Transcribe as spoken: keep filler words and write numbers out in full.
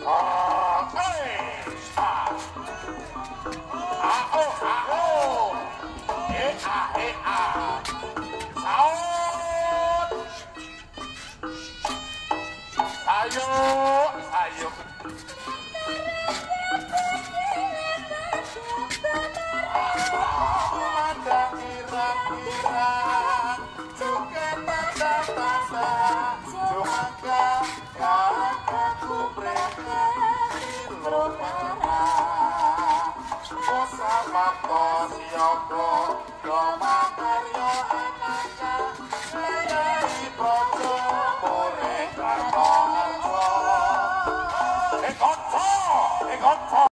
Ah, eh, ah. Ah, oh, ah, oh. Eh, ah, eh, ah. Saut. Ayo, ayo. Ada kira-kira juga tanda-tanda cuma kakakku berkata oh sama kau siapa